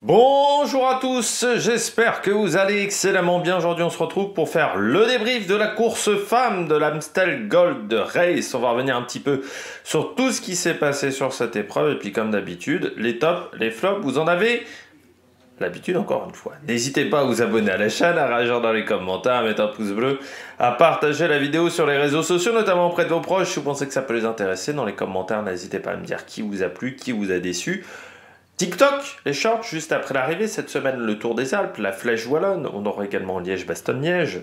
Bonjour à tous, j'espère que vous allez excellemment bien. Aujourd'hui on se retrouve pour faire le débrief de la course femme de l'Amstel Gold Race. On va revenir un petit peu sur tout ce qui s'est passé sur cette épreuve et puis comme d'habitude, les tops, les flops, vous en avez l'habitude encore une fois. N'hésitez pas à vous abonner à la chaîne, à réagir dans les commentaires, à mettre un pouce bleu, à partager la vidéo sur les réseaux sociaux, notamment auprès de vos proches si vous pensez que ça peut les intéresser. Dans les commentaires, n'hésitez pas à me dire qui vous a plu, qui vous a déçu. TikTok, les shorts, juste après l'arrivée, cette semaine, le Tour des Alpes, la Flèche Wallonne, on aura également Liège-Bastogne-Liège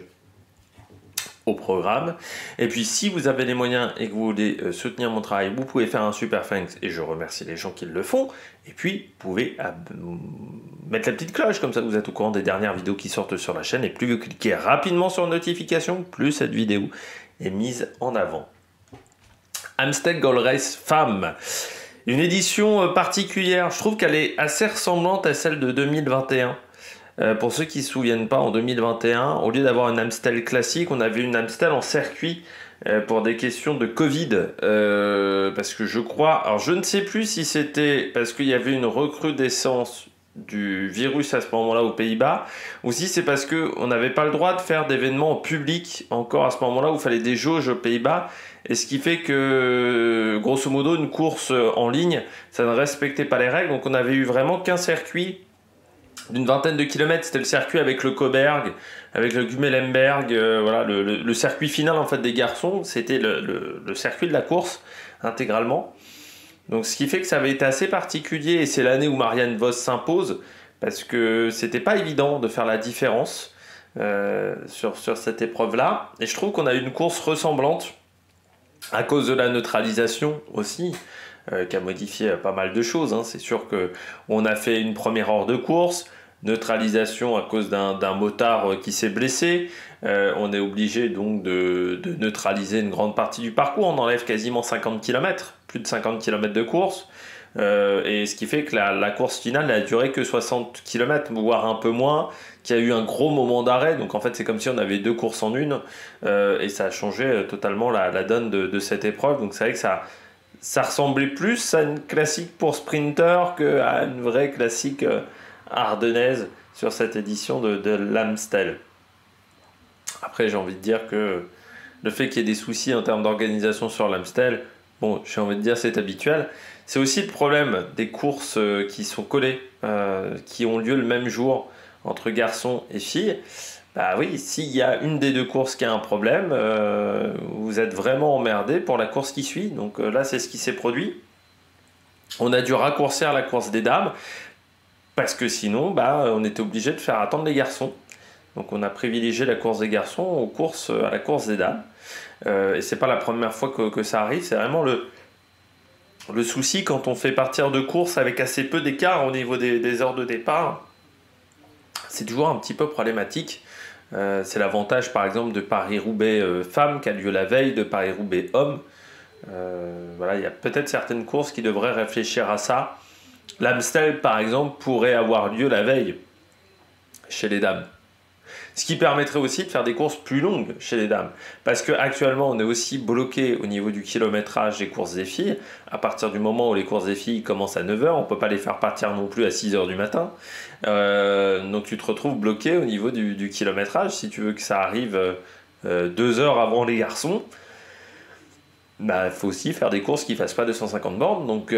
au programme. Et puis, si vous avez les moyens et que vous voulez soutenir mon travail, vous pouvez faire un super thanks, et je remercie les gens qui le font. Et puis, vous pouvez mettre la petite cloche, comme ça vous êtes au courant des dernières vidéos qui sortent sur la chaîne. Et plus vous cliquez rapidement sur notification, plus cette vidéo est mise en avant. Amstel Gold Race Femmes. Une édition particulière, je trouve qu'elle est assez ressemblante à celle de 2021. Pour ceux qui ne se souviennent pas, en 2021, au lieu d'avoir une Amstel classique, on avait une Amstel en circuit pour des questions de Covid. Parce que je crois, alors je ne sais plus si c'était parce qu'il y avait une recrudescence du virus à ce moment-là aux Pays-Bas, ou si c'est parce qu'on n'avait pas le droit de faire d'événements publics encore à ce moment-là où il fallait des jauges aux Pays-Bas. Et ce qui fait que, grosso modo, une course en ligne, ça ne respectait pas les règles. Donc on avait eu vraiment qu'un circuit d'une vingtaine de kilomètres. C'était le circuit avec le Coberg, avec le Gummelenberg, voilà, le circuit final en fait des garçons. C'était le circuit de la course intégralement. Donc ce qui fait que ça avait été assez particulier. Et c'est l'année où Marianne Vos s'impose, parce que c'était pas évident de faire la différence sur cette épreuve-là. Et je trouve qu'on a eu une course ressemblante, à cause de la neutralisation aussi, qui a modifié pas mal de choses. Hein. C'est sûr qu'on a fait une première heure de course, neutralisation à cause d'un motard qui s'est blessé. On est obligé donc de neutraliser une grande partie du parcours. On enlève quasiment 50 km, plus de 50 km de course. Et ce qui fait que la course finale n'a duré que 60 km, voire un peu moins, qu'il y a eu un gros moment d'arrêt. Donc en fait c'est comme si on avait deux courses en une, et ça a changé totalement la donne de cette épreuve. Donc c'est vrai que ça ressemblait plus à une classique pour sprinter qu'à une vraie classique ardennaise sur cette édition de l'Amstel. Après j'ai envie de dire que le fait qu'il y ait des soucis en termes d'organisation sur l'Amstel, bon, j'ai envie de dire c'est habituel. C'est aussi le problème des courses qui sont collées, qui ont lieu le même jour entre garçons et filles. Bah oui, s'il y a une des deux courses qui a un problème, vous êtes vraiment emmerdé pour la course qui suit. Donc là, c'est ce qui s'est produit. On a dû raccourcir la course des dames, parce que sinon, bah, on était obligé de faire attendre les garçons. Donc on a privilégié la course des garçons à la course des dames. Et c'est pas la première fois que ça arrive, c'est vraiment le souci quand on fait partir de course avec assez peu d'écart au niveau des heures de départ. C'est toujours un petit peu problématique. C'est l'avantage par exemple de Paris-Roubaix femmes qui a lieu la veille de Paris-Roubaix hommes. Voilà, il y a peut-être certaines courses qui devraient réfléchir à ça. L'Amstel par exemple pourrait avoir lieu la veille chez les dames. Ce qui permettrait aussi de faire des courses plus longues chez les dames. Parce qu'actuellement, on est aussi bloqué au niveau du kilométrage des courses des filles. À partir du moment où les courses des filles commencent à 9 h, on ne peut pas les faire partir non plus à 6 h du matin. Donc tu te retrouves bloqué au niveau du kilométrage. Si tu veux que ça arrive 2 heures avant les garçons, bah, il faut aussi faire des courses qui ne fassent pas 250 bornes. Donc...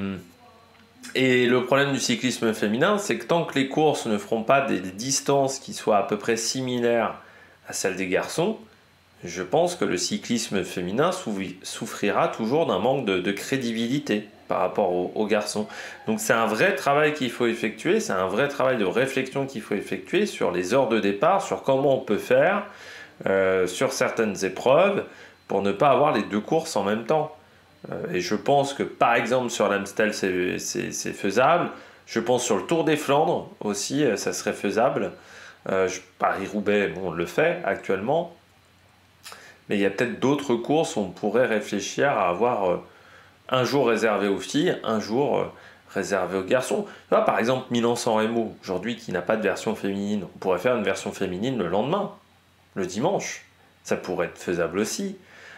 Et le problème du cyclisme féminin, c'est que tant que les courses ne feront pas des distances qui soient à peu près similaires à celles des garçons, je pense que le cyclisme féminin souffrira toujours d'un manque de crédibilité par rapport aux garçons. Donc c'est un vrai travail qu'il faut effectuer, c'est un vrai travail de réflexion qu'il faut effectuer sur les heures de départ, sur comment on peut faire sur certaines épreuves pour ne pas avoir les deux courses en même temps. Et je pense que par exemple sur l'Amstel c'est faisable. Je pense sur le Tour des Flandres aussi ça serait faisable. Paris-Roubaix, bon, on le fait actuellement. Mais il y a peut-être d'autres courses où on pourrait réfléchir à avoir un jour réservé aux filles, un jour réservé aux garçons. Là, par exemple Milan-San Remo, aujourd'hui qui n'a pas de version féminine, on pourrait faire une version féminine le lendemain, le dimanche. Ça pourrait être faisable aussi.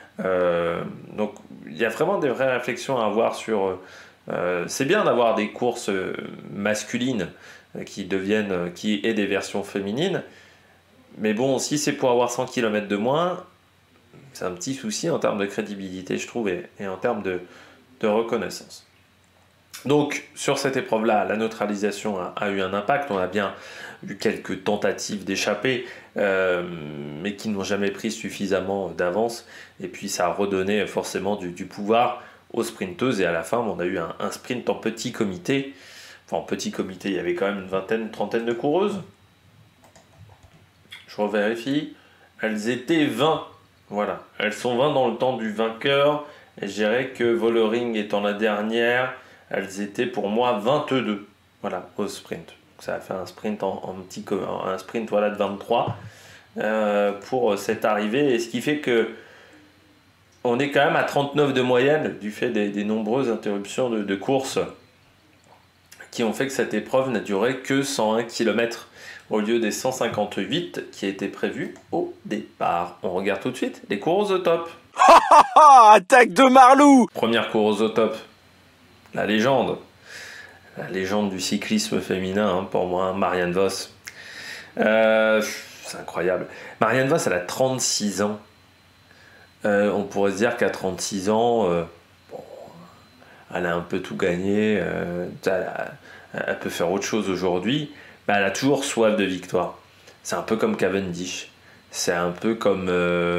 Donc il y a vraiment des vraies réflexions à avoir sur c'est bien d'avoir des courses masculines qui aient des versions féminines. Mais bon, si c'est pour avoir 100 km de moins, c'est un petit souci en termes de crédibilité, je trouve, et en termes de reconnaissance. Donc, sur cette épreuve-là, la neutralisation a eu un impact. On a bien eu quelques tentatives d'échapper, mais qui n'ont jamais pris suffisamment d'avance. Et puis, ça a redonné forcément du pouvoir aux sprinteuses. Et à la fin, on a eu un sprint en petit comité. Enfin, en petit comité, il y avait quand même une trentaine de coureuses. Je revérifie. Elles étaient 20. Voilà. Elles sont 20 dans le temps du vainqueur. Et je dirais que Vollering étant la dernière, elles étaient pour moi 22. Voilà, au sprint. Donc ça a fait un sprint un sprint voilà, de 23 pour cette arrivée. Et ce qui fait que on est quand même à 39 de moyenne du fait des nombreuses interruptions de course qui ont fait que cette épreuve n'a duré que 101 km au lieu des 158 qui étaient prévus au départ. On regarde tout de suite les coureuses au top. Attaque de Marlou! Première coureuse au top. La légende du cyclisme féminin, hein, pour moi, Marianne Vos. C'est incroyable. Marianne Vos, elle a 36 ans. On pourrait se dire qu'à 36 ans, bon, elle a un peu tout gagné, elle peut faire autre chose aujourd'hui, mais elle a toujours soif de victoire. C'est un peu comme Cavendish. C'est un peu comme...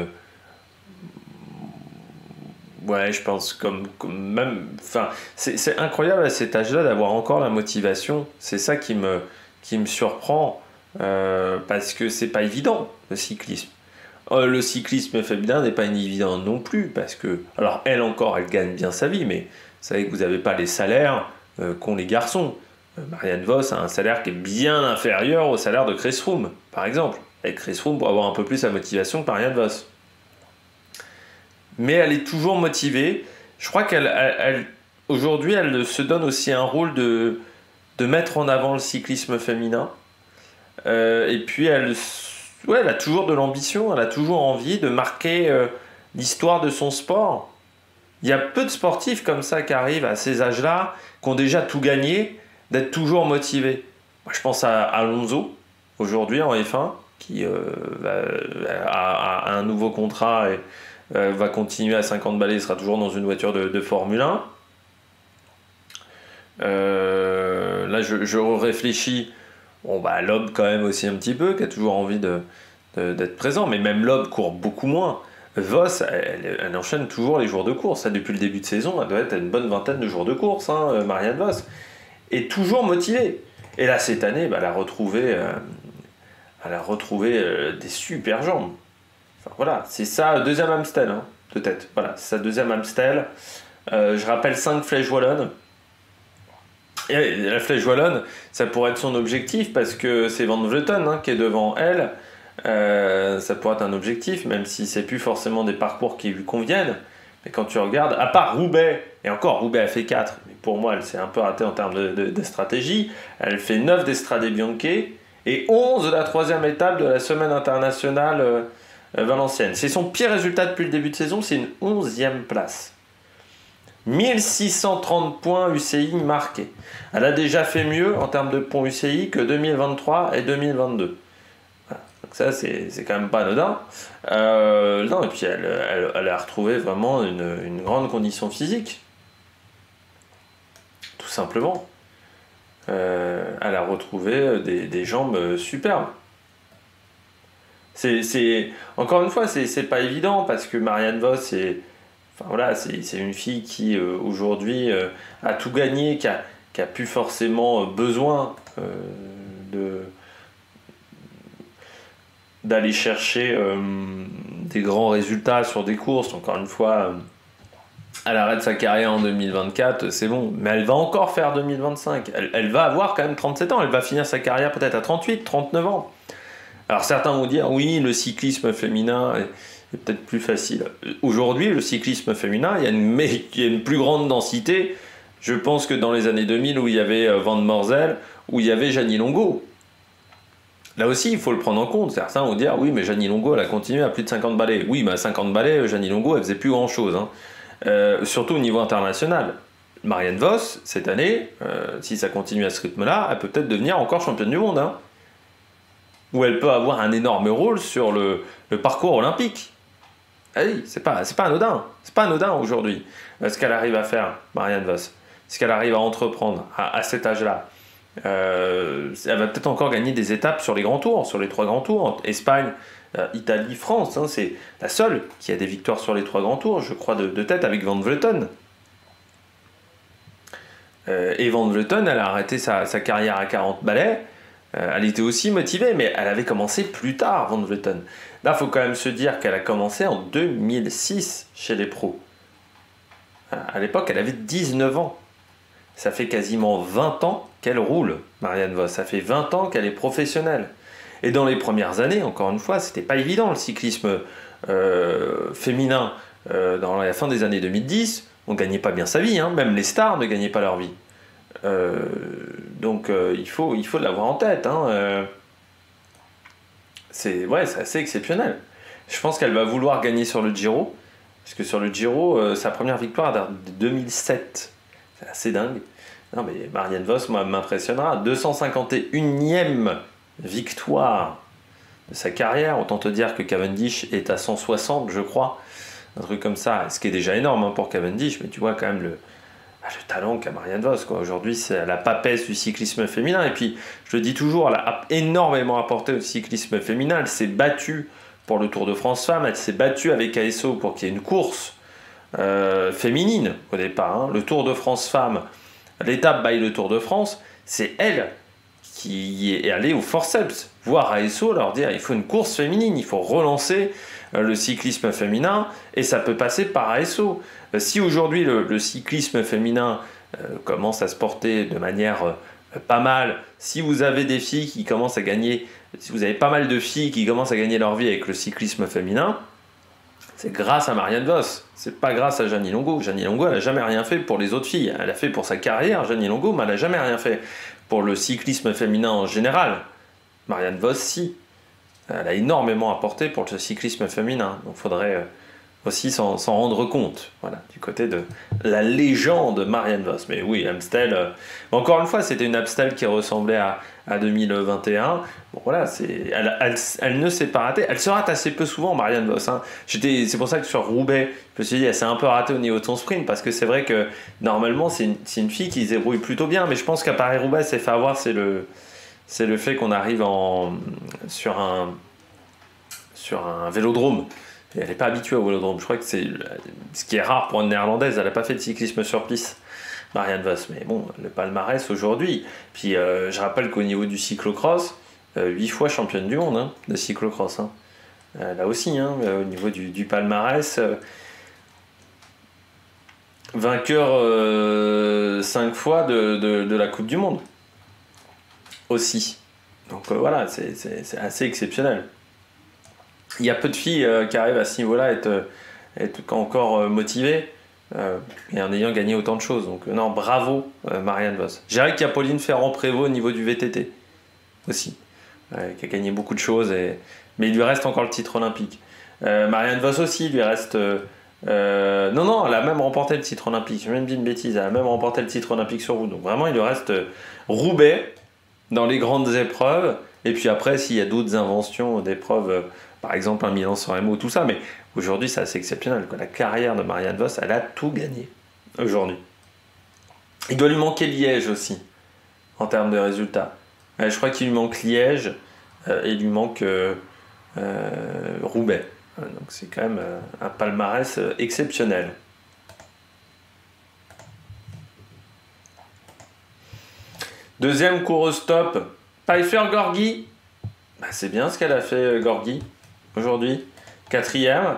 ouais, je pense comme même... Enfin, c'est incroyable à cet âge-là d'avoir encore la motivation. C'est ça qui me surprend, parce que c'est pas évident, le cyclisme. Le cyclisme féminin n'est pas évident non plus, parce que... Alors, elle encore, elle gagne bien sa vie, mais vous savez que vous n'avez pas les salaires qu'ont les garçons. Marianne Vos a un salaire qui est bien inférieur au salaire de Chris Froome, par exemple. Et Chris Froome pour avoir un peu plus la motivation que Marianne Vos. Mais elle est toujours motivée. Je crois aujourd'hui, elle se donne aussi un rôle de mettre en avant le cyclisme féminin. Et puis, elle a toujours de l'ambition, elle a toujours envie de marquer l'histoire de son sport. Il y a peu de sportifs comme ça qui arrivent à ces âges-là, qui ont déjà tout gagné, d'être toujours motivés. Moi, je pense à Alonso, aujourd'hui en F1, qui a un nouveau contrat et va continuer à 50 balais, il sera toujours dans une voiture de Formule 1. Là, je réfléchis. Bon, bah, Loeb quand même aussi un petit peu, qui a toujours envie d'être présent, mais même Loeb court beaucoup moins. Vos, elle enchaîne toujours les jours de course. Depuis le début de saison, elle doit être à une bonne vingtaine de jours de course, hein, Marianne Vos. Et toujours motivée. Et là, cette année, bah, elle a retrouvé des super jambes. Enfin, voilà, c'est sa deuxième Amstel, hein, de tête. Voilà, c'est sa deuxième Amstel. Je rappelle 5 flèches wallonnes. Et la flèche wallonne, ça pourrait être son objectif parce que c'est Van Vleuten, hein, qui est devant elle. Ça pourrait être un objectif, même si c'est plus forcément des parcours qui lui conviennent. Mais quand tu regardes, à part Roubaix, et encore Roubaix a fait 4, mais pour moi elle s'est un peu ratée en termes de stratégie. Elle fait 9 d'Estrade Bianche et 11 de la 3e étape de la semaine internationale valencienne. C'est son pire résultat depuis le début de saison, c'est une 11e place. 1630 points UCI marqués. Elle a déjà fait mieux en termes de points UCI que 2023 et 2022. Voilà. Donc ça, c'est quand même pas anodin. Non, et puis elle a retrouvé vraiment une grande condition physique. Tout simplement. Elle a retrouvé des jambes superbes. Encore une fois, c'est pas évident parce que Marianne Vos enfin, voilà, c'est une fille qui aujourd'hui a tout gagné, qui a plus forcément besoin d'aller chercher des grands résultats sur des courses. Encore une fois, elle arrête sa carrière en 2024, c'est bon, mais elle va encore faire 2025. Elle va avoir quand même 37 ans, elle va finir sa carrière peut-être à 38, 39 ans. Alors certains vont dire, oui, le cyclisme féminin est peut-être plus facile. Aujourd'hui, le cyclisme féminin, il y a une plus grande densité, je pense, que dans les années 2000 où il y avait Van Morsel, où il y avait Jeannie Longo. Là aussi, il faut le prendre en compte. Certains vont dire, oui, mais Jeannie Longo, elle a continué à plus de 50 balais. Oui, mais à 50 balais, Jeannie Longo, elle faisait plus grand-chose. Hein. Surtout au niveau international. Marianne Vos, cette année, si ça continue à ce rythme-là, elle peut peut-être devenir encore championne du monde. Hein. Ou elle peut avoir un énorme rôle sur le parcours olympique. Ah oui, c'est pas anodin. C'est pas anodin aujourd'hui. Ce qu'elle arrive à faire, Marianne Vos, ce qu'elle arrive à entreprendre à cet âge-là. Elle va peut-être encore gagner des étapes sur les grands tours, sur les 3 grands tours. Espagne, Italie, France, hein, c'est la seule qui a des victoires sur les 3 grands tours, je crois, de tête avec Van Vleuten. Et Van Vleuten, elle a arrêté sa carrière à 40 balais. Elle était aussi motivée, mais elle avait commencé plus tard, Van Vleuten. Là, il faut quand même se dire qu'elle a commencé en 2006 chez les pros. À l'époque, elle avait 19 ans. Ça fait quasiment 20 ans qu'elle roule, Marianne Vos. Ça fait 20 ans qu'elle est professionnelle. Et dans les premières années, encore une fois, c'était pas évident le cyclisme féminin. Dans la fin des années 2010, on ne gagnait pas bien sa vie. Hein. Même les stars ne gagnaient pas leur vie. Donc il faut l'avoir en tête. Hein. C'est assez exceptionnel. Je pense qu'elle va vouloir gagner sur le Giro. Parce que sur le Giro, sa première victoire date de 2007. C'est assez dingue. Non mais Marianne Vos, moi, m'impressionnera. 251e victoire de sa carrière. Autant te dire que Cavendish est à 160, je crois. Un truc comme ça. Ce qui est déjà énorme hein, pour Cavendish. Mais tu vois quand même le talent qu'a Marianne Vos. Quoi. Aujourd'hui, c'est la papesse du cyclisme féminin. Et puis, je le dis toujours, elle a énormément apporté au cyclisme féminin. Elle s'est battue pour le Tour de France Femmes. Elle s'est battue avec ASO pour qu'il y ait une course féminine au départ. Hein. Le Tour de France Femmes, l'étape by le Tour de France, c'est elle qui est allée au forceps voir ASO leur dire il faut une course féminine, il faut relancer le cyclisme féminin et ça peut passer par ASO. Si aujourd'hui le cyclisme féminin commence à se porter de manière pas mal, si vous avez des filles qui commencent à gagner, si vous avez pas mal de filles qui commencent à gagner leur vie avec le cyclisme féminin, c'est grâce à Marianne Vos, c'est pas grâce à Jeannie Longo. Jeannie Longo, elle n'a jamais rien fait pour les autres filles. Elle a fait pour sa carrière, Jeannie Longo, mais elle n'a jamais rien fait pour le cyclisme féminin en général. Marianne Vos, si. Elle a énormément apporté pour le cyclisme féminin. Donc il faudrait aussi s'en rendre compte. Voilà, du côté de la légende Marianne Vos. Mais oui, Amstel, encore une fois, c'était une Amstel qui ressemblait à 2021. Bon voilà, elle ne s'est pas ratée. Elle se rate assez peu souvent, Marianne Vos. Hein. C'est pour ça que sur Roubaix, je me suis dit, elle s'est un peu ratée au niveau de son sprint, parce que c'est vrai que normalement, c'est une fille qui se débrouille plutôt bien. Mais je pense qu'à Paris-Roubaix, c'est fait avoir, c'est le fait qu'on arrive sur un vélodrome. Et elle n'est pas habituée au vélodrome. Je crois que c'est ce qui est rare pour une néerlandaise. Elle n'a pas fait de cyclisme sur piste, Marianne Vos. Mais bon, le palmarès aujourd'hui. Puis je rappelle qu'au niveau du cyclocross, 8 fois championne du monde hein, de cyclocross. Hein. Là aussi, hein, au niveau du palmarès, vainqueur 5 fois de la Coupe du Monde. Aussi. Donc voilà, c'est assez exceptionnel. Il y a peu de filles qui arrivent à ce niveau-là à être encore motivées et en ayant gagné autant de choses. Donc non, bravo Marianne Vos. Je dirais qu'il y a Pauline Ferrand-Prévot au niveau du VTT aussi, qui a gagné beaucoup de choses, mais il lui reste encore le titre olympique. Marianne Vos aussi, il lui reste... non, elle a même remporté le titre olympique. Je viens de dire une bêtise, elle a même remporté le titre olympique sur route. Donc vraiment, il lui reste Roubaix dans les grandes épreuves. Et puis après, s'il y a d'autres inventions d'épreuves, par exemple un Milan-San Remo, tout ça. Mais aujourd'hui, c'est assez exceptionnel. Quoi. La carrière de Marianne Vos, elle a tout gagné aujourd'hui. Il doit lui manquer Liège aussi, en termes de résultats. Je crois qu'il lui manque Liège et il lui manque Roubaix. Donc c'est quand même un palmarès exceptionnel. Deuxième coureuse top, Pfeiffer Gorgui. C'est bien ce qu'elle a fait Gorgui aujourd'hui. 4e.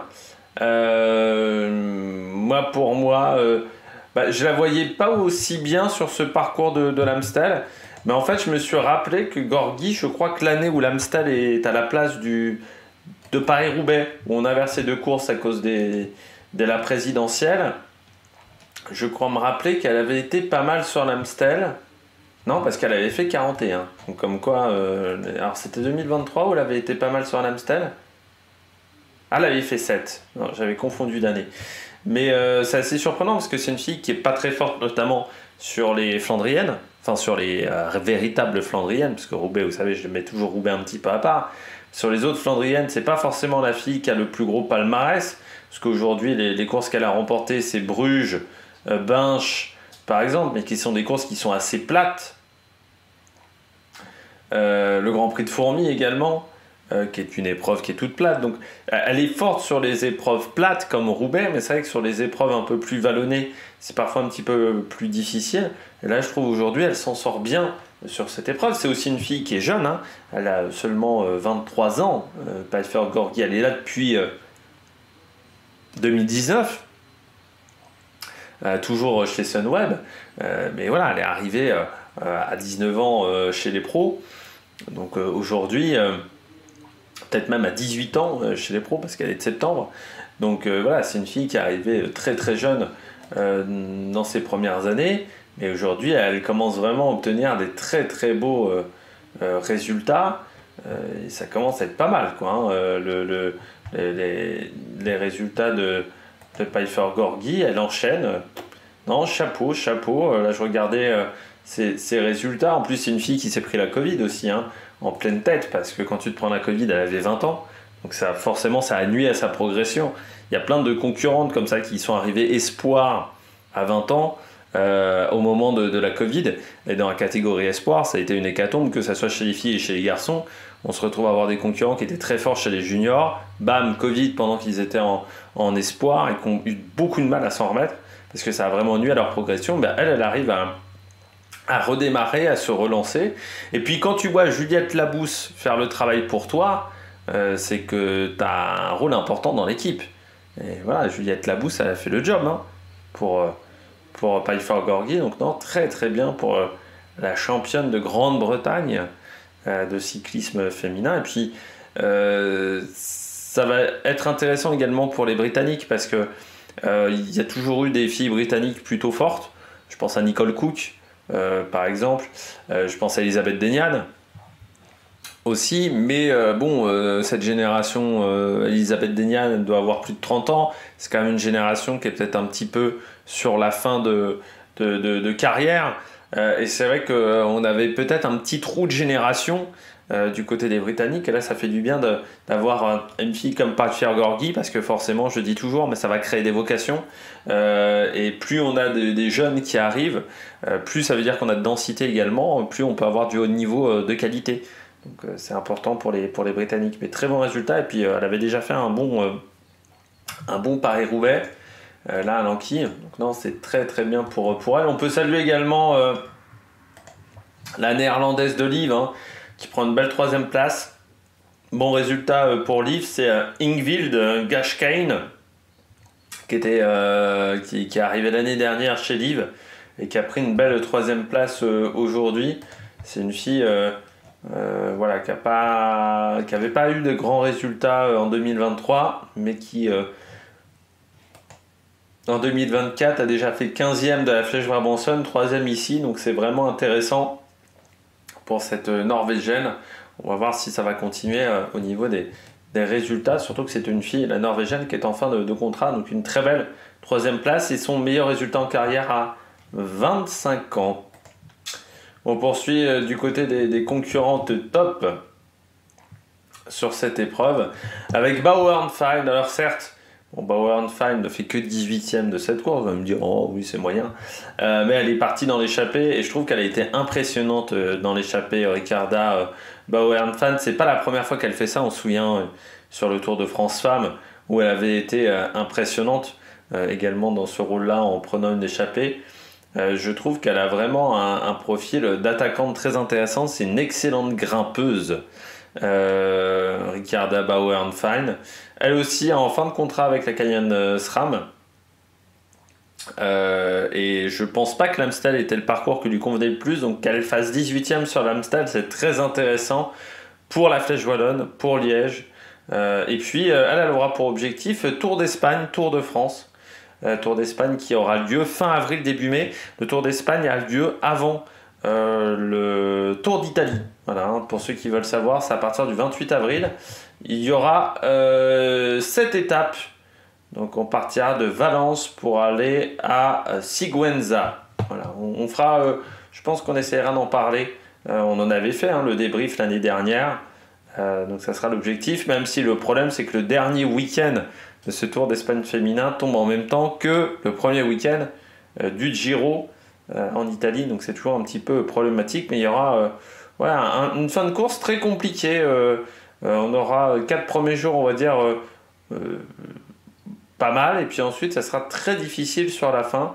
Pour moi, je la voyais pas aussi bien sur ce parcours de l'Amstel. Mais en fait, je me suis rappelé que Gorgui, je crois que l'année où l'Amstel est à la place de Paris-Roubaix, où on a versé 2 courses à cause de la présidentielle, je crois me rappeler qu'elle avait été pas mal sur l'Amstel. Non, parce qu'elle avait fait 41. Donc comme quoi... alors c'était 2023 où elle avait été pas mal sur l'Amstel. Ah, elle avait fait 7. Non, j'avais confondu d'année. Mais c'est assez surprenant parce que c'est une fille qui est pas très forte, notamment sur les Flandriennes, enfin sur les véritables Flandriennes, parce que Roubaix, vous savez, je mets toujours Roubaix un petit peu à part. Sur les autres Flandriennes, c'est pas forcément la fille qui a le plus gros palmarès, parce qu'aujourd'hui, les courses qu'elle a remportées, c'est Bruges, Binche, par exemple, mais qui sont des courses qui sont assez plates. Le Grand Prix de Fourmies également, qui est une épreuve qui est toute plate. Donc, elle est forte sur les épreuves plates comme Roubaix, mais c'est vrai que sur les épreuves un peu plus vallonnées, c'est parfois un petit peu plus difficile. Et là, je trouve aujourd'hui, elle s'en sort bien sur cette épreuve. C'est aussi une fille qui est jeune, hein. Elle a seulement 23 ans. Pfeiffer Gorgi, elle est là depuis 2019. Toujours chez Sunweb, mais voilà, elle est arrivée à 19 ans chez les pros, donc aujourd'hui, peut-être même à 18 ans chez les pros, parce qu'elle est de septembre, donc voilà, c'est une fille qui est arrivée très très jeune dans ses premières années, mais aujourd'hui elle commence vraiment à obtenir des très très beaux résultats, et ça commence à être pas mal, quoi, hein. Les résultats de Pfeiffer Gorgi, elle enchaîne. Non, chapeau. Là, je regardais ses résultats. En plus, c'est une fille qui s'est pris la Covid aussi, hein, en pleine tête, parce que quand tu te prends la Covid, elle avait 20 ans. Donc ça, forcément, ça a nuit à sa progression. Il y a plein de concurrentes comme ça qui sont arrivées espoir à 20 ans au moment de la Covid. Et dans la catégorie espoir, ça a été une hécatombe, que ce soit chez les filles et chez les garçons. On se retrouve à avoir des concurrents qui étaient très forts chez les juniors. Bam, Covid pendant qu'ils étaient en espoir et qui ont eu beaucoup de mal à s'en remettre parce que ça a vraiment nuit à leur progression. Ben, elle arrive à redémarrer, à se relancer. Et puis quand tu vois Juliette Labousse faire le travail pour toi, c'est que tu as un rôle important dans l'équipe. Et voilà, Juliette Labousse, elle a fait le job, hein, pour Pfeiffer Gorgi. Donc non, très très bien pour la championne de Grande-Bretagne de cyclisme féminin. Et puis ça va être intéressant également pour les Britanniques parce que il y a toujours eu des filles britanniques plutôt fortes. Je pense à Nicole Cook par exemple, je pense à Elisabeth Deignan aussi, mais cette génération, Elisabeth Deignan doit avoir plus de 30 ans, c'est quand même une génération qui est peut-être un petit peu sur la fin de carrière, et c'est vrai qu'on avait peut-être un petit trou de génération du côté des Britanniques, et là ça fait du bien d'avoir une fille comme Pfeiffer Gorgi, parce que forcément, je dis toujours, mais ça va créer des vocations, et plus on a des jeunes qui arrivent, plus ça veut dire qu'on a de densité également, plus on peut avoir du haut niveau de qualité. Donc c'est important pour les Britanniques, mais très bon résultat. Et puis elle avait déjà fait un bon Paris-Roubaix là à Lanquille, donc non, c'est très très bien pour elle. On peut saluer également la néerlandaise de Liv, hein, qui prend une belle 3e place. Bon résultat pour Liv, c'est Ingvild Gashkane qui est arrivé l'année dernière chez Liv et qui a pris une belle 3e place aujourd'hui. C'est une fille qui n'avait pas eu de grands résultats en 2023, mais qui en 2024 a déjà fait 15e de la Flèche Brabantson, 3e ici, donc c'est vraiment intéressant pour cette Norvégienne. On va voir si ça va continuer au niveau des résultats, surtout que c'est une fille, la Norvégienne, qui est en fin de contrat, donc une très belle 3e place et son meilleur résultat en carrière à 25 ans. On poursuit du côté des concurrentes top sur cette épreuve avec Bauernfeind. Alors certes, Bauernfeind ne fait que 18e de cette course, on va me dire oh oui c'est moyen, mais elle est partie dans l'échappée et je trouve qu'elle a été impressionnante dans l'échappée. Ricarda Bauernfeind, c'est pas la première fois qu'elle fait ça, on se souvient sur le Tour de France Femmes où elle avait été impressionnante également dans ce rôle-là en prenant une échappée. Je trouve qu'elle a vraiment un profil d'attaquante très intéressant. C'est une excellente grimpeuse, Ricarda Bauernfeind. Elle aussi est en fin de contrat avec la Canyon SRAM. Et je pense pas que l'Amstel était le parcours qui lui convenait le plus. Donc qu'elle fasse 18e sur l'Amstel, c'est très intéressant pour la Flèche Wallonne, pour Liège. Et puis elle aura pour objectif Tour d'Espagne, Tour de France. Tour d'Espagne qui aura lieu fin avril, début mai. Le Tour d'Espagne a lieu avant le Tour d'Italie. Voilà, hein, pour ceux qui veulent savoir, c'est à partir du 28 avril. Il y aura 7 étapes Donc on partira de Valence pour aller à Sigüenza. Voilà, on fera, je pense qu'on essaiera d'en parler. On en avait fait hein, le débrief l'année dernière. Donc ça sera l'objectif, même si le problème c'est que le dernier week-end de ce Tour d'Espagne féminin tombe en même temps que le premier week-end du Giro en Italie. Donc c'est toujours un petit peu problématique, mais il y aura une fin de course très compliquée. On aura 4 premiers jours, on va dire, pas mal, et puis ensuite ça sera très difficile sur la fin.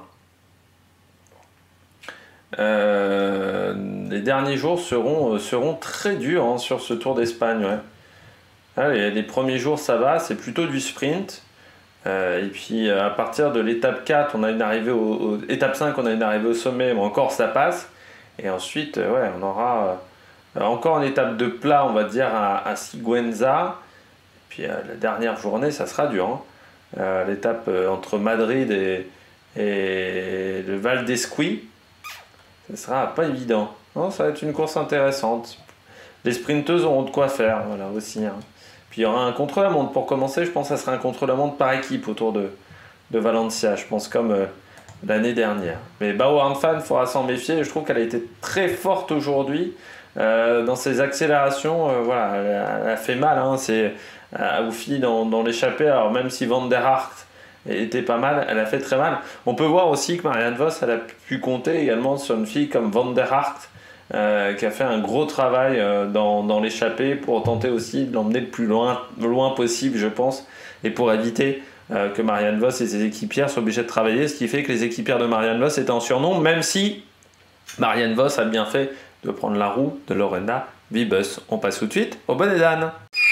Les derniers jours seront très durs hein, sur ce Tour d'Espagne. Ouais. Allez, les premiers jours ça va, c'est plutôt du sprint. Et puis à partir de l'étape 4, on a une arrivée étape 5, on a une arrivée au sommet, mais encore ça passe. Et ensuite, on aura encore une étape de plat, on va dire, à Sigüenza. Et puis la dernière journée, ça sera dur. Hein. L'étape entre Madrid et le Val d'Esqui, ça sera pas évident. Non, ça va être une course intéressante. Les sprinteuses auront de quoi faire, voilà aussi. Hein. Puis il y aura un contre-la-montre pour commencer. Je pense que ça sera un contre-la-montre par équipe autour de Valencia. Je pense comme l'année dernière. Mais Bauer Fan, il faudra s'en méfier. Je trouve qu'elle a été très forte aujourd'hui dans ses accélérations. Elle a fait mal. Hein. C'est aux filles dans l'échappée. Alors même si Van der Hart était pas mal, elle a fait très mal. On peut voir aussi que Marianne Vos, elle a pu compter également sur une fille comme Van der Hart. Qui a fait un gros travail dans l'échappée pour tenter aussi de l'emmener le plus loin possible, je pense, et pour éviter que Marianne Vos et ses équipières soient obligées de travailler, ce qui fait que les équipières de Marianne Vos étaient en surnombre, même si Marianne Vos a bien fait de prendre la roue de Lorena Wiebes. On passe tout de suite au bonnet d'âne.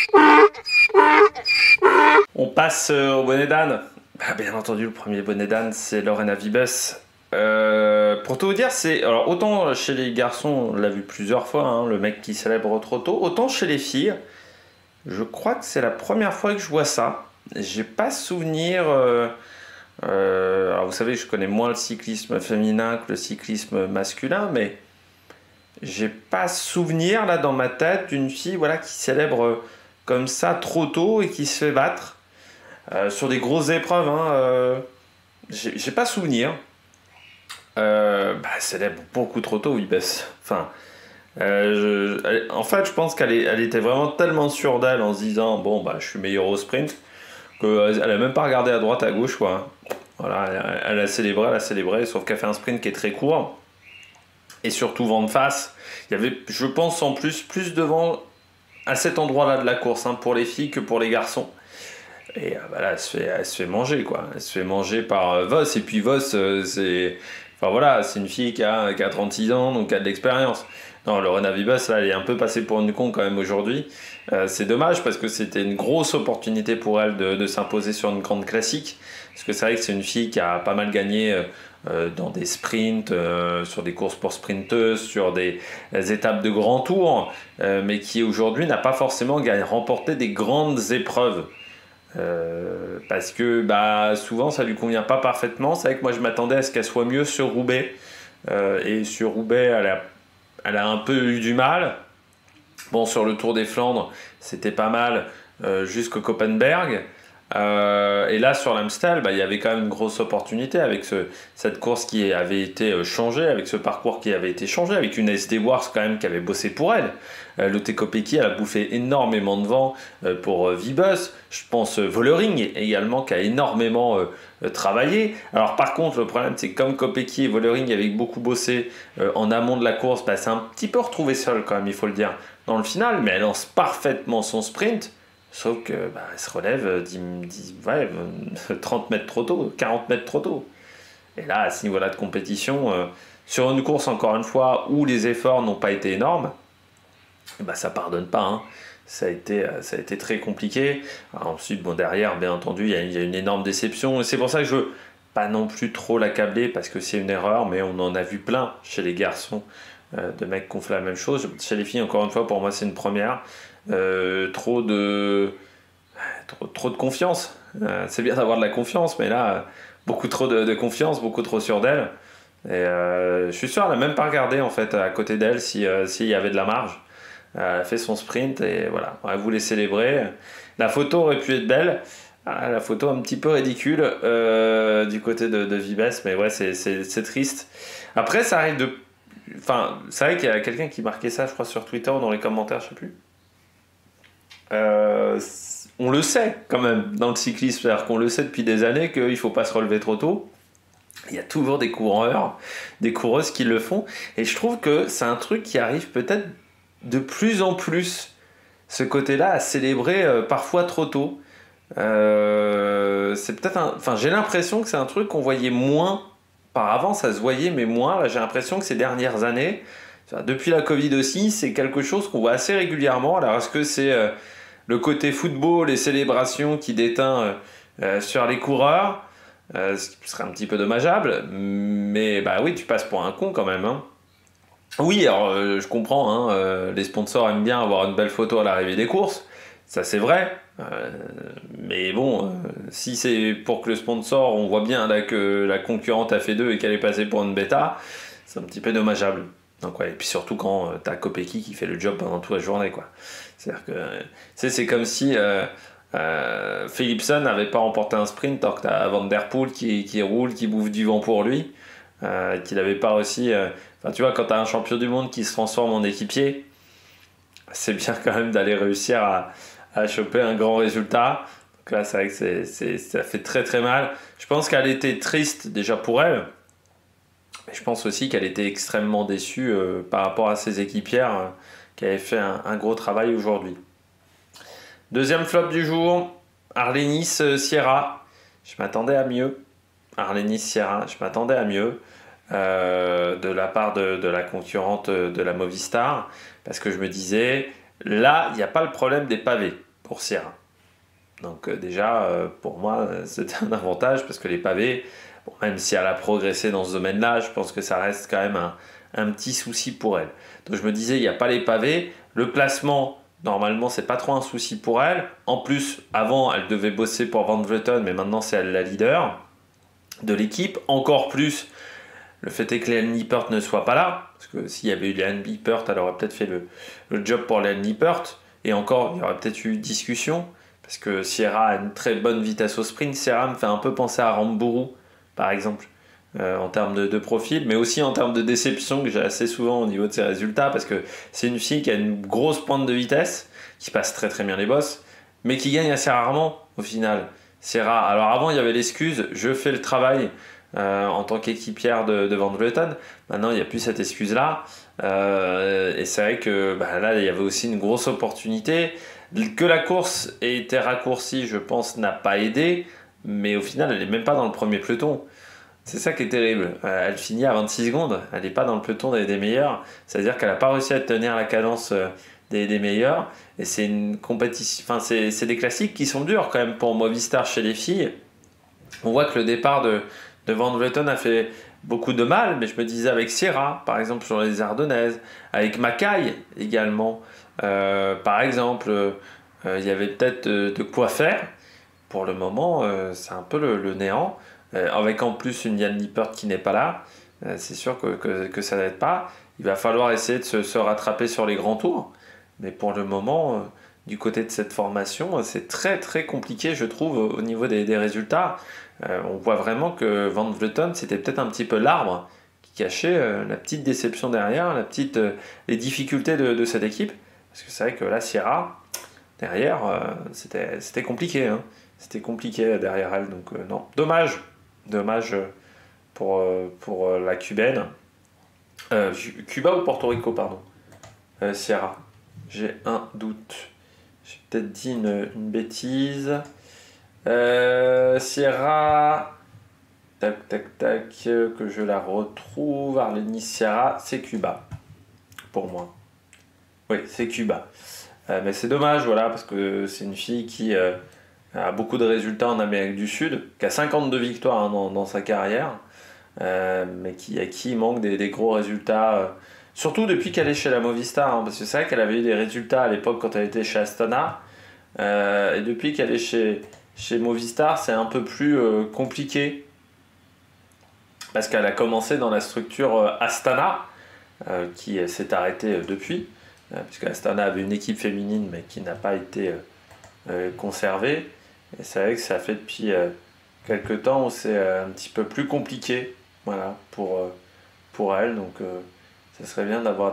On passe au bonnet d'âne. Bien entendu, le premier bonnet d'âne, c'est Lorena Wiebes. Pour tout vous dire, alors autant chez les garçons, on l'a vu plusieurs fois, hein, le mec qui célèbre trop tôt, autant chez les filles, je crois que c'est la première fois que je vois ça. J'ai pas souvenir. Alors vous savez, je connais moins le cyclisme féminin que le cyclisme masculin, mais j'ai pas souvenir là dans ma tête d'une fille qui célèbre comme ça trop tôt et qui se fait battre sur des grosses épreuves. Hein, j'ai pas souvenir. Elle célèbre beaucoup trop tôt, Wiebes. Enfin, en fait, je pense qu'elle était vraiment tellement sûre d'elle en se disant je suis meilleur au sprint, qu'elle a même pas regardé à droite, à gauche, quoi. Voilà, elle a célébré, sauf qu'elle fait un sprint qui est très court. Et surtout vent de face. Il y avait, je pense, en plus de vent à cet endroit-là de la course, hein, pour les filles que pour les garçons. Et elle se fait manger, quoi. Elle se fait manger par Vos. Et puis Vos, c'est une fille qui a 36 ans, donc qui a de l'expérience. Non, Lorena Wiebes, là, elle est un peu passée pour une con quand même aujourd'hui. C'est dommage parce que c'était une grosse opportunité pour elle de s'imposer sur une grande classique. Parce que c'est vrai que c'est une fille qui a pas mal gagné dans des sprints, sur des courses pour sprinteuses, sur des étapes de grand tour, mais qui aujourd'hui n'a pas forcément remporté des grandes épreuves. Parce que souvent ça lui convient pas parfaitement. C'est vrai que moi je m'attendais à ce qu'elle soit mieux sur Roubaix, et sur Roubaix elle a un peu eu du mal. Bon, sur le Tour des Flandres c'était pas mal jusqu'au Koppenberg, et là sur l'Amstel il y avait quand même une grosse opportunité avec cette course qui avait été changée, avec ce parcours qui avait été changé, avec une SD Wars quand même qui avait bossé pour elle. Lotte Kopecky, elle a bouffé énormément de vent pour Wiebes. Je pense Vollering également qui a énormément travaillé. Alors par contre le problème c'est que comme Kopecky et Vollering avaient beaucoup bossé en amont de la course, c'est un petit peu retrouvé seul quand même, il faut le dire, dans le final, mais elle lance parfaitement son sprint. Sauf que elle se relève 30 mètres trop tôt, 40 mètres trop tôt. Et là, à ce niveau-là de compétition, sur une course encore une fois où les efforts n'ont pas été énormes, ça pardonne pas. Hein. Ça a été très compliqué. Alors ensuite, derrière, bien entendu, il y a une énorme déception. Et c'est pour ça que je veux pas non plus trop l'accabler parce que c'est une erreur, mais on en a vu plein chez les garçons de mecs qui ont fait la même chose. Chez les filles, encore une fois, pour moi, c'est une première. Trop de confiance. C'est bien d'avoir de la confiance, mais là, beaucoup trop de confiance, beaucoup trop sûr d'elle. Et je suis sûr, elle n'a même pas regardé en fait à côté d'elle s'il y avait de la marge. Elle a fait son sprint et voilà, elle voulait célébrer. La photo aurait pu être belle. Ah, la photo un petit peu ridicule du côté de Vibes, mais ouais, c'est triste. Après, ça arrive de. Enfin, c'est vrai qu'il y a quelqu'un qui marquait ça, je crois, sur Twitter ou dans les commentaires, je sais plus. On le sait quand même dans le cyclisme, c'est-à-dire qu'on le sait depuis des années qu'il ne faut pas se relever trop tôt. Il y a toujours des coureurs, des coureuses qui le font, et je trouve que c'est un truc qui arrive peut-être de plus en plus, ce côté-là, à célébrer parfois trop tôt. C'est peut-être Enfin, j'ai l'impression que c'est un truc qu'on voyait moins. Par avant, ça se voyait, mais moins. Là, j'ai l'impression que ces dernières années, depuis la Covid aussi, c'est quelque chose qu'on voit assez régulièrement. Alors, est-ce que c'est le côté football, les célébrations qui déteint sur les coureurs, ce qui serait un petit peu dommageable, mais bah oui, tu passes pour un con quand même, hein. Oui, alors je comprends, hein, les sponsors aiment bien avoir une belle photo à l'arrivée des courses, ça c'est vrai, mais bon, si c'est pour que le sponsor, on voit bien là que la concurrente a fait 2 et qu'elle est passée pour une bêta, c'est un petit peu dommageable. Donc ouais, et puis surtout quand t'as Kopecky qui fait le job pendant toute la journée, quoi. C'est-à-dire que c'est comme si Philipsen n'avait pas remporté un sprint alors que t'as Van Der Poel qui roule, qui bouffe du vent pour lui, qu'il n'avait pas aussi. Enfin, tu vois, quand t'as un champion du monde qui se transforme en équipier, c'est bien quand même d'aller réussir à choper un grand résultat. Donc là, c'est vrai que ça fait très très mal. Je pense qu'elle était triste déjà pour elle, mais je pense aussi qu'elle était extrêmement déçue par rapport à ses équipières qui avaient fait un gros travail aujourd'hui. Deuxième flop du jour, Arlenis Sierra. Je m'attendais à mieux. Arlenis Sierra, je m'attendais à mieux de la part de la concurrente de la Movistar, parce que je me disais, là, il n'y a pas le problème des pavés pour Sierra. Donc déjà, pour moi, c'était un avantage, parce que les pavés, bon, même si elle a progressé dans ce domaine-là, je pense que ça reste quand même un petit souci pour elle. Donc je me disais, il n'y a pas les pavés, le placement, normalement, c'est pas trop un souci pour elle. En plus, avant, elle devait bosser pour Van Vleuten, mais maintenant, c'est elle la leader de l'équipe. Encore plus, le fait est que Léane Lippert ne soit pas là, parce que s'il y avait eu Léane Lippert, elle aurait peut-être fait le job pour Léane Lippert, et encore, il y aurait peut-être eu discussion, parce que Sierra a une très bonne vitesse au sprint. Sierra me fait un peu penser à Rambourou, par exemple, en termes de profil, mais aussi en termes de déception que j'ai assez souvent au niveau de ses résultats, parce que c'est une fille qui a une grosse pointe de vitesse, qui passe très très bien les bosses, mais qui gagne assez rarement au final. Sierra, alors avant il y avait l'excuse, je fais le travail en tant qu'équipière de Van Vleuten. Maintenant il n'y a plus cette excuse là, et c'est vrai que bah, là il y avait aussi une grosse opportunité. Que la course ait été raccourcie, je pense, n'a pas aidé, mais au final elle n'est même pas dans le premier peloton. C'est ça qui est terrible. Elle finit à 26 secondes. Elle n'est pas dans le peloton des meilleurs. C'est-à-dire qu'elle n'a pas réussi à tenir la cadence des meilleurs. Et c'est une compétition. Enfin, c'est des classiques qui sont durs quand même pour Movistar chez les filles. On voit que le départ de Van Vleuten a fait beaucoup de mal. Mais je me disais avec Sierra, par exemple, sur les Ardennaises, avec Mackay également, par exemple, il y avait peut-être de quoi faire. Pour le moment, c'est un peu le néant. Avec en plus une Léane Lippert qui n'est pas là, c'est sûr que ça n'aide pas. Il va falloir essayer de se rattraper sur les grands tours. Mais pour le moment, du côté de cette formation, c'est très très compliqué, je trouve, au niveau des résultats. On voit vraiment que Van Vleuten, c'était peut-être un petit peu l'arbre qui cachait la petite déception derrière, les difficultés de cette équipe. Parce que c'est vrai que la Sierra, derrière, c'était compliqué, hein. C'était compliqué derrière elle, donc non. Dommage pour la cubaine. Cuba ou Porto Rico, pardon. Sierra. J'ai un doute. J'ai peut-être dit une bêtise. Sierra. Tac, tac, tac. Que je la retrouve. Arlenis Sierra, c'est Cuba. Pour moi. Oui, c'est Cuba. Mais c'est dommage, voilà, parce que c'est une fille qui a beaucoup de résultats en Amérique du Sud, qui a 52 victoires hein, dans sa carrière, mais à qui il manque des gros résultats, surtout depuis qu'elle est chez la Movistar, hein, parce que c'est vrai qu'elle avait eu des résultats à l'époque quand elle était chez Astana, et depuis qu'elle est chez Movistar, c'est un peu plus compliqué, parce qu'elle a commencé dans la structure Astana, qui s'est arrêtée depuis, puisque Astana avait une équipe féminine, mais qui n'a pas été conservée. Et c'est vrai que ça fait depuis quelques temps où c'est un petit peu plus compliqué, voilà, pour elle. Donc ça serait bien d'avoir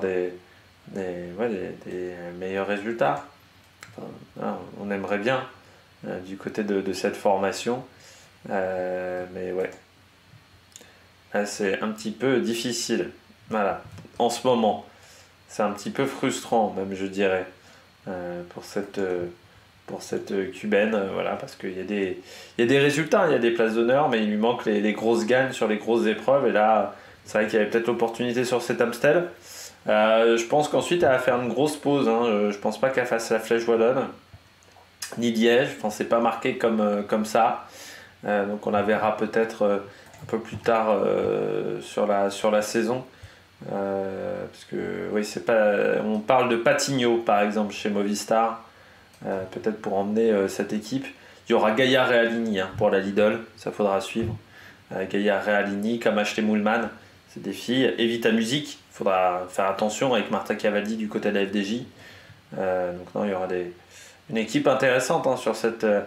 des meilleurs résultats. Enfin, hein, on aimerait bien du côté de cette formation. Mais ouais, là, c'est un petit peu difficile. Voilà, en ce moment. C'est un petit peu frustrant, même, je dirais, pour cette cubaine. Voilà, parce qu'il y a des résultats, il y a des places d'honneur, mais il lui manque les grosses gagnes sur les grosses épreuves. Et là, c'est vrai qu'il y avait peut-être l'opportunité sur cet Amstel. Je pense qu'ensuite, elle va faire une grosse pause. Hein. Je pense pas qu'elle fasse la Flèche Wallonne, ni Liège. Enfin, c'est pas marqué comme ça. Donc on la verra peut-être un peu plus tard sur la saison. Parce que oui, c'est pas. On parle de Patigno par exemple chez Movistar, peut-être pour emmener cette équipe. Il y aura Gaia Realini pour la Lidl, ça faudra suivre. Gaia Realini, comme Ashley Moulman, c'est des filles. Evita Music, il faudra faire attention avec Marta Cavalli du côté de la FDJ. Donc non, il y aura une équipe intéressante hein, sur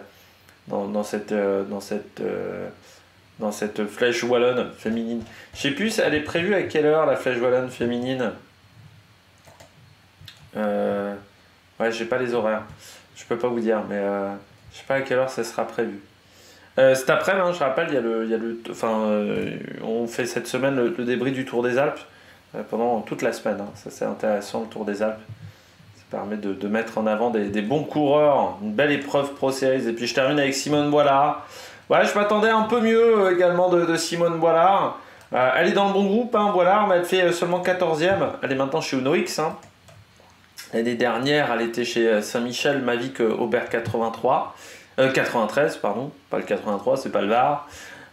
dans cette flèche wallonne féminine. Je sais plus, elle est prévue à quelle heure la flèche wallonne féminine. Ouais, j'ai pas les horaires. Je peux pas vous dire, mais je sais pas à quelle heure ça sera prévu. Cet après-midi, hein, je rappelle, on fait cette semaine le débrief du Tour des Alpes pendant toute la semaine. Hein. Ça c'est intéressant le Tour des Alpes. Ça permet de mettre en avant des bons coureurs, une belle épreuve Pro Series. Et puis je termine avec Simone Boilard. Ouais, je m'attendais un peu mieux également de Simone Boilard. Elle est dans le bon groupe, hein, Boilard, mais elle fait seulement 14e. Elle est maintenant chez Uno X. Hein. L'année dernière, elle était chez Saint-Michel, Mavic Aubert 93, pardon. Pas le 83, c'est pas le Var.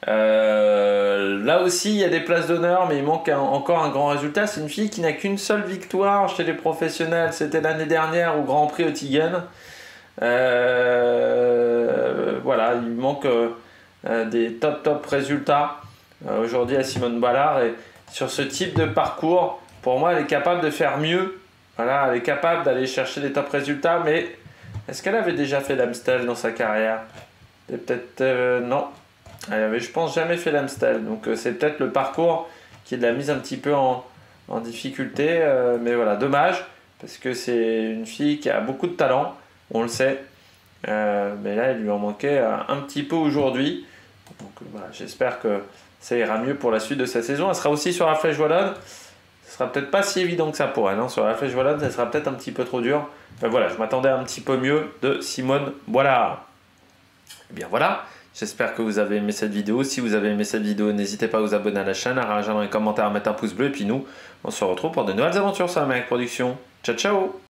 Là aussi, il y a des places d'honneur, mais il manque encore un grand résultat. C'est une fille qui n'a qu'une seule victoire chez les professionnels. C'était l'année dernière au Grand Prix Oettingen. Voilà, il manque des top résultats aujourd'hui à Simone Boilard. Et sur ce type de parcours, pour moi, elle est capable de faire mieux. Voilà, elle est capable d'aller chercher des top résultats, mais est-ce qu'elle avait déjà fait l'Amstel dans sa carrière? Peut-être non. Elle avait, je pense, jamais fait l'Amstel. Donc c'est peut-être le parcours qui l'a mise un petit peu en difficulté. Mais voilà, dommage, parce que c'est une fille qui a beaucoup de talent, on le sait. Mais là, il lui en manquait un petit peu aujourd'hui. Donc voilà, j'espère que ça ira mieux pour la suite de sa saison. Elle sera aussi sur la Flèche Wallonne. Ce sera peut-être pas si évident que ça pour elle. Hein. Sur la Flèche Wallonne, ça sera peut-être un petit peu trop dur. Mais voilà, je m'attendais un petit peu mieux de Simone Boilard. Et bien voilà, j'espère que vous avez aimé cette vidéo. Si vous avez aimé cette vidéo, n'hésitez pas à vous abonner à la chaîne, à réagir dans les commentaires, à mettre un pouce bleu. Et puis nous, on se retrouve pour de nouvelles aventures sur la Mec Production. Ciao, ciao!